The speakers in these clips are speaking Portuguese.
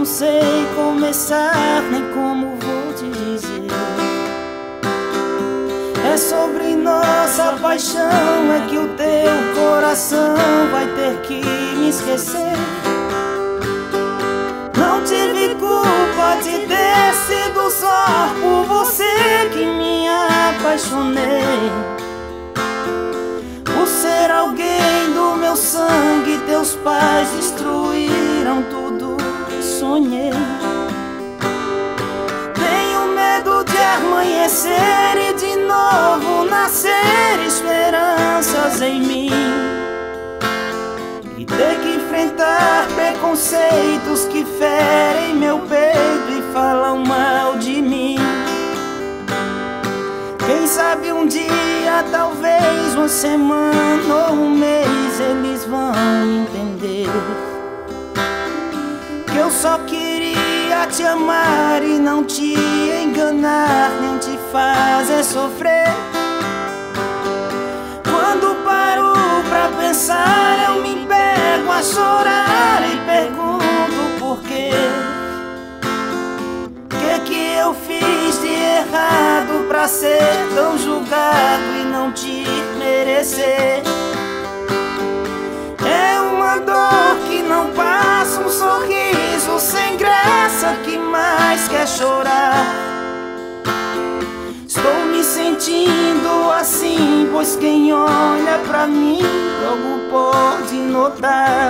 sei começar nem como vou te dizer. É sobre nossa paixão, é que o teu coração vai ter que me esquecer. Não tive culpa de ter sido só por você que me apaixonei. Por ser alguém do meu sangue, teus pais destruíram tudo que sonhei. Tenho medo de amanhecer e de novo nascer esperanças em mim, e ter que enfrentar preconceitos que ferem meu peito e falam mal de mim. Quem sabe um dia, talvez uma semana ou um mês, eles vão entender que eu só queria te amar e não te enganar, nem te fazer sofrer. Quando paro pra pensar, eu me pego a chorar e pergunto por quê. Que eu fiz de errado pra ser tão julgado e não te merecer? É uma dor que não passa, um sorriso sem graça que mais quer chorar. Estou me sentindo assim, pois quem olha pra mim logo pode notar.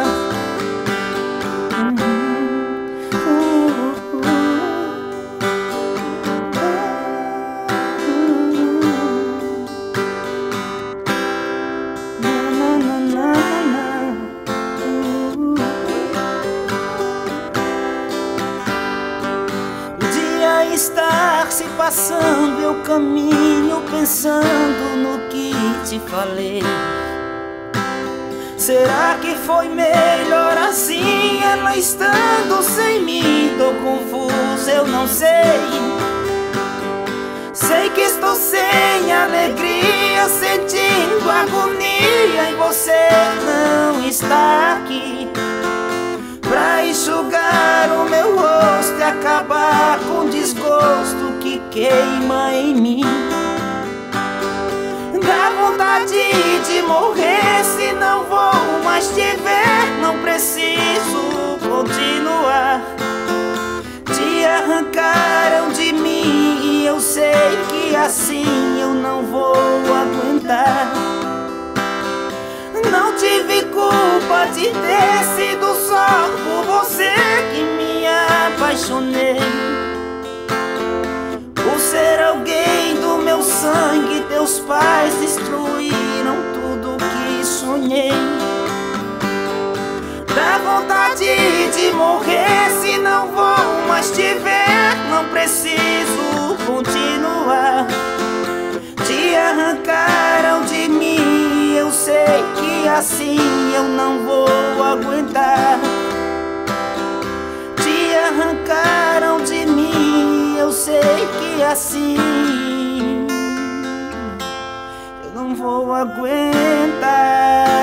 Estar se passando, eu caminho pensando no que te falei. Será que foi melhor assim, ela estando sem mim? Tô confuso, eu não sei. Sei que estou sem alegria, sentindo agonia, e você não está aqui pra enxugar o meu rosto e acabar com o desgosto que queima em mim. Dá vontade de morrer se não vou mais te ver. Não preciso continuar. Te arrancaram de mim e eu sei que assim eu não vou aguentar. Não tive culpa de ter sido só por você que me apaixonei. Por ser alguém do meu sangue, teus pais destruíram tudo que sonhei. Dá vontade de morrer se não vou mais te ver. Não preciso continuar. Te arrancaram de mim, eu sei que assim eu não vou aguentar. Te arrancaram de mim, eu sei que assim eu não vou aguentar.